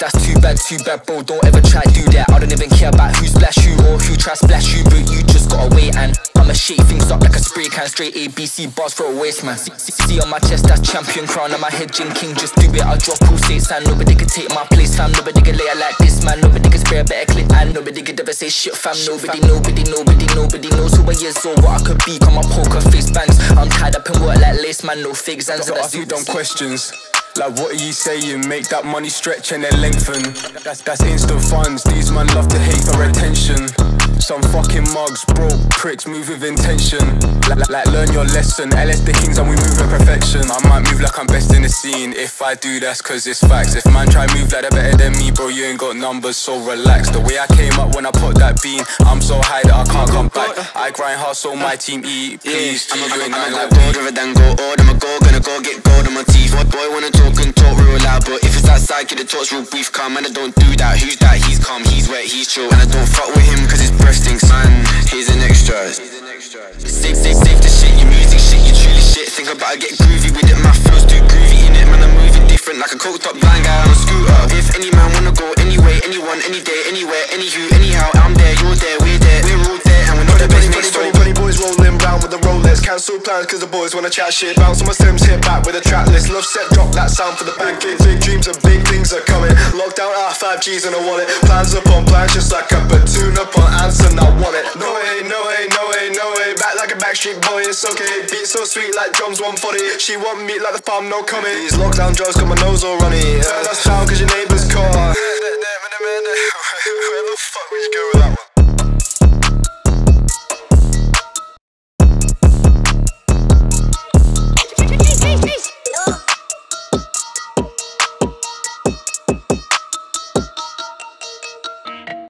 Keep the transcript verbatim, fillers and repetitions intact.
that's too bad, too bad, bro. Don't ever try do that. I don't even care about who splash you or who try splash you, but you just gotta wait and I'ma shake things up like a spray can. Straight A B C bars for a waste, man. See, see, see on my chest, that's champion crown. On my head, Jin King, just do it. I drop all states and nobody can take my place, fam. Nobody can lay it like this, man. Nobody can spray a better clip and nobody can ever say shit, fam. Nobody, nobody, nobody, nobody knows who I is or what I could be. Come on, poker face bangs. I'm tied up in work like lace, man. No figs and so I ask you dumb questions. Like what are you saying? Make that money stretch and then lengthen. That's that's instant funds. These man love to hate for attention. Some fucking mugs, broke pricks, move with intention. Like, like learn your lesson. L S the kings and we move with perfection. I might move like I'm best in the scene. If I do, that's cause it's facts. If man try move like they're better than me, bro, you ain't got numbers, so relax. The way I came up when I put that bean, I'm so high that I can't come back. I grind hard so my team eat, please. I'm a go gold rather than go old. I'm a go, gonna go get gold on my teeth. What boy wanna talk and talk real loud, but if it's outside, get the talks real brief. Come and I don't do that. Who's that? He's calm, he's wet, he's chill. And I don't fuck with him cause his breath stinks, man. He's an extra. Safe, safe, safe to shit. Your music shit, you truly shit. Think about it, get groovy with it. My flows too groovy in it, man. I'm moving different like a coked up blind guy on a scooter. If any man wanna go anyway, anyone, any day, anywhere, anywho, anyhow, I'm there, you're there, we're there, we're all there, and we're not the best mates. Bunny, bunny, boys rolling round with the Rolex. Cancel plans cause the boys wanna chat shit. Bounce on my stems, hit back with a track list. Love set, drop that sound for the big kids. Big dreams and big things are coming. Lockdown, ah, five G's in a wallet. Plans upon plans, just like a platoon upon answer. Now want it. No way, no way, no way, no way. Back like a backstreet boy, it's okay. Beat so sweet like drums one forty. She want meat like the farm, no coming. These lockdown drugs got my nose all runny. Turn us down cause your neighbours caught.